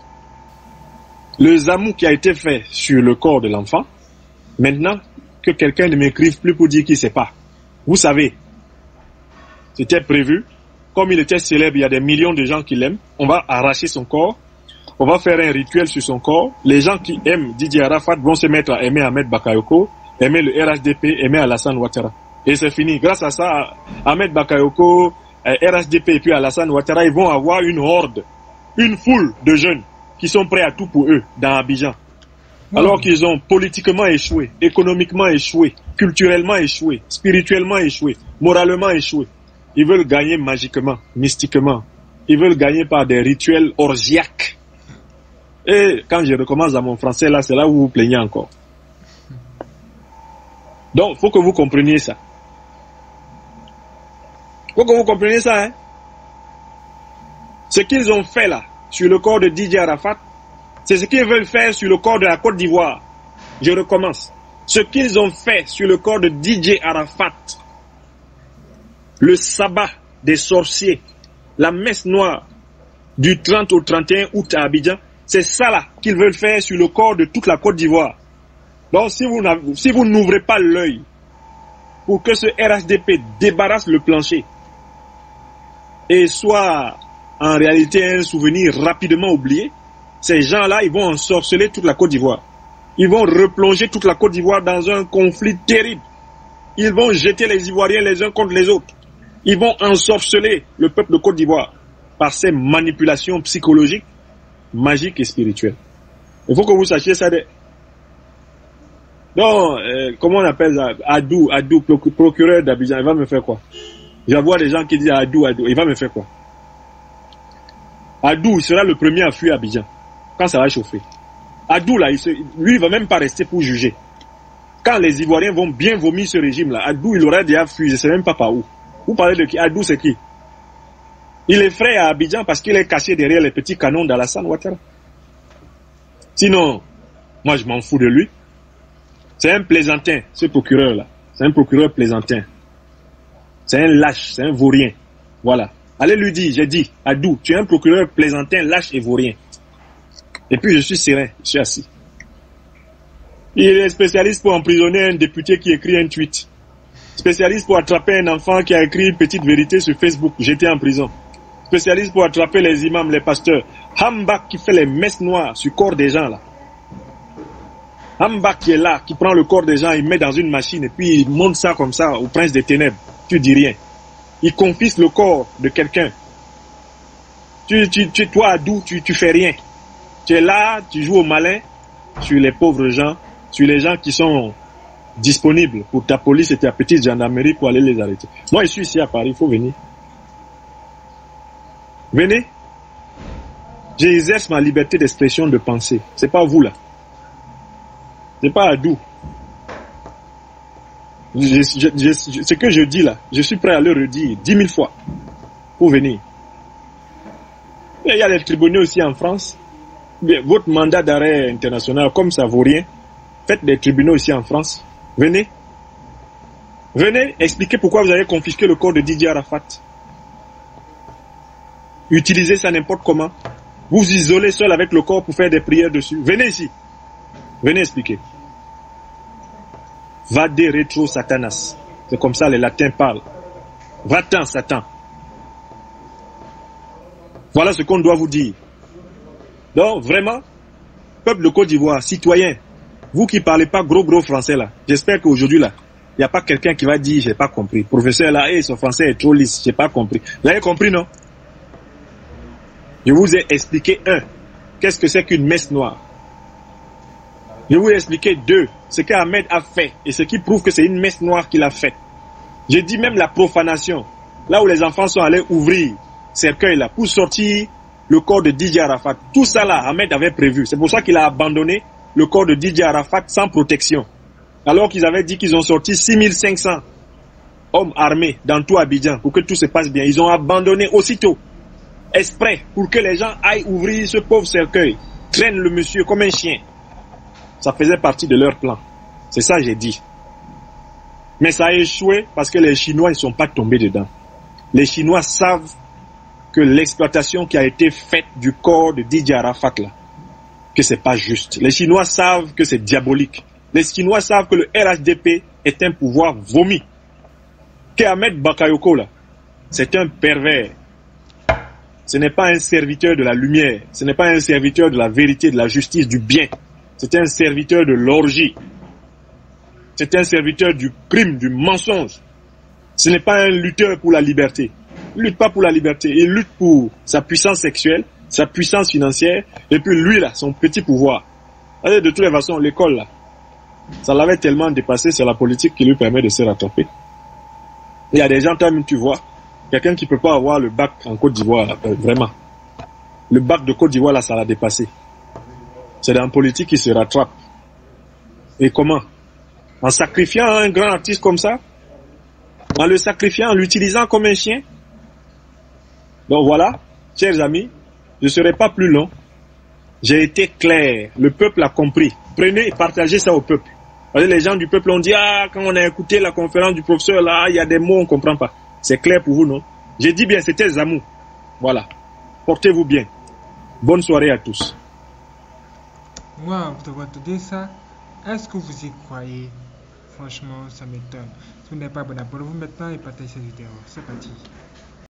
le zamou qui a été fait sur le corps de l'enfant, maintenant, que quelqu'un ne m'écrive plus pour dire qu'il ne sait pas. Vous savez, c'était prévu. Comme il était célèbre, il y a des millions de gens qui l'aiment. On va arracher son corps. On va faire un rituel sur son corps. Les gens qui aiment Didier Arafat vont se mettre à aimer Ahmed Bakayoko, aimer le R H D P, aimer Alassane Ouattara. Et c'est fini. Grâce à ça, Ahmed Bakayoko, R H D P et puis Alassane Ouattara, ils vont avoir une horde, une foule de jeunes qui sont prêts à tout pour eux dans Abidjan. Alors qu'ils ont politiquement échoué, économiquement échoué, culturellement échoué, spirituellement échoué, moralement échoué. Ils veulent gagner magiquement, mystiquement. Ils veulent gagner par des rituels orgiaques. Et quand je recommence à mon français, là, c'est là où vous vous plaignez encore. Donc, il faut que vous compreniez ça. Il faut que vous compreniez ça, hein. Ce qu'ils ont fait là, sur le corps de Didier Arafat, c'est ce qu'ils veulent faire sur le corps de la Côte d'Ivoire. Je recommence. Ce qu'ils ont fait sur le corps de Didier Arafat, le sabbat des sorciers, la messe noire du trente au trente et un août à Abidjan, c'est ça là qu'ils veulent faire sur le corps de toute la Côte d'Ivoire. Donc si vous si vous n'ouvrez pas l'œil pour que ce R H D P débarrasse le plancher et soit en réalité un souvenir rapidement oublié, ces gens-là, ils vont ensorceler toute la Côte d'Ivoire. Ils vont replonger toute la Côte d'Ivoire dans un conflit terrible. Ils vont jeter les Ivoiriens les uns contre les autres. Ils vont ensorceler le peuple de Côte d'Ivoire par ces manipulations psychologiques, magiques et spirituelles. Il faut que vous sachiez ça. De... Donc, euh, comment on appelle ça? Adou, Adou, procureur d'Abidjan, il va me faire quoi? Je vois des gens qui disent Adou, Adou, il va me faire quoi? Adou, il sera le premier à fuir Abidjan quand ça va chauffer. Adou, là, il se... lui, il va même pas rester pour juger. Quand les Ivoiriens vont bien vomir ce régime-là, Adou, il aurait déjà fui, je ne sais même pas par où. Vous parlez de qui? Adou, c'est qui? Il est frais à Abidjan parce qu'il est caché derrière les petits canons d'Alassane Ouattara. Sinon, moi, je m'en fous de lui. C'est un plaisantin, ce procureur-là. C'est un procureur plaisantin. C'est un lâche, c'est un vaurien. Voilà. Allez lui dire, j'ai dit, Adou, tu es un procureur plaisantin, lâche et vaurien. Et puis je suis serein, je suis assis. Il est spécialiste pour emprisonner un député qui écrit un tweet. Spécialiste pour attraper un enfant qui a écrit une petite vérité sur Facebook, j'étais en prison. Spécialiste pour attraper les imams, les pasteurs. Hambak qui fait les messes noires sur le corps des gens là. Hambak qui est là, qui prend le corps des gens, il met dans une machine et puis il monte ça comme ça au prince des ténèbres. Tu dis rien. Il confisque le corps de quelqu'un. Tu, tu, tu, toi, Adou, tu, tu fais rien. Tu es là, tu joues au malin sur les pauvres gens, sur les gens qui sont disponibles pour ta police et ta petite gendarmerie pour aller les arrêter. Moi, je suis ici à Paris, il faut venir. Venez. J'exerce ma liberté d'expression de pensée. C'est pas vous là. C'est pas Adou. Je, je, je, ce que je dis là, je suis prêt à le redire dix mille fois pour venir. Et il y a les tribunaux aussi en France. Bien, votre mandat d'arrêt international, comme ça vaut rien, faites des tribunaux ici en France. Venez. Venez expliquer pourquoi vous avez confisqué le corps de Didier Arafat. Utilisez ça n'importe comment. Vous vous isolez seul avec le corps pour faire des prières dessus. Venez ici. Venez expliquer. Vade retro satanas. C'est comme ça les latins parlent. Va-t'en, Satan. Voilà ce qu'on doit vous dire. Donc, vraiment, peuple de Côte d'Ivoire, citoyens, vous qui parlez pas gros gros français là, j'espère qu'aujourd'hui là, il n'y a pas quelqu'un qui va dire j'ai pas compris. Professeur là, hey, son français est trop lisse, j'ai pas compris. Vous avez compris, non? Je vous ai expliqué un, qu'est-ce que c'est qu'une messe noire. Je vous ai expliqué deux, ce qu'Ahmed a fait et ce qui prouve que c'est une messe noire qu'il a fait. J'ai dit même la profanation, là où les enfants sont allés ouvrir cercueil là pour sortir le corps de Didier Arafat. Tout ça là, Ahmed avait prévu. C'est pour ça qu'il a abandonné le corps de Didier Arafat sans protection. Alors qu'ils avaient dit qu'ils ont sorti six mille cinq cents hommes armés dans tout Abidjan pour que tout se passe bien. Ils ont abandonné aussitôt, exprès, pour que les gens aillent ouvrir ce pauvre cercueil, traînent le monsieur comme un chien. Ça faisait partie de leur plan. C'est ça que j'ai dit. Mais ça a échoué parce que les Chinois ne sont pas tombés dedans. Les Chinois savent que l'exploitation qui a été faite du corps de Didier Arafat là, que c'est pas juste. Les Chinois savent que c'est diabolique. Les Chinois savent que le R H D P est un pouvoir vomi. Que Ahmed Bakayoko là, c'est un pervers. Ce n'est pas un serviteur de la lumière. Ce n'est pas un serviteur de la vérité, de la justice, du bien. C'est un serviteur de l'orgie. C'est un serviteur du crime, du mensonge. Ce n'est pas un lutteur pour la liberté. Il ne lutte pas pour la liberté. Il lutte pour sa puissance sexuelle, sa puissance financière, et puis lui là, son petit pouvoir. De toutes les façons, l'école là, ça l'avait tellement dépassé, c'est la politique qui lui permet de se rattraper. Il y a des gens, toi-même, tu vois, quelqu'un qui ne peut pas avoir le bac en Côte d'Ivoire, là, vraiment. Le bac de Côte d'Ivoire, là, ça l'a dépassé. C'est dans la politique qui se rattrape. Et comment? En sacrifiant un grand artiste comme ça? En le sacrifiant, en l'utilisant comme un chien? Donc voilà, chers amis, je ne serai pas plus long. J'ai été clair. Le peuple a compris. Prenez et partagez ça au peuple. Parce que les gens du peuple ont dit, ah, quand on a écouté la conférence du professeur, là, il y a des mots, on ne comprend pas. C'est clair pour vous, non? J'ai dit bien, c'était Zamou. Voilà. Portez-vous bien. Bonne soirée à tous. Moi, de votre dire ça, est-ce que vous y croyez? Franchement, ça m'étonne. Si vous n'êtes pas abonné, abonnez-vous maintenant et partagez cette vidéo. C'est parti.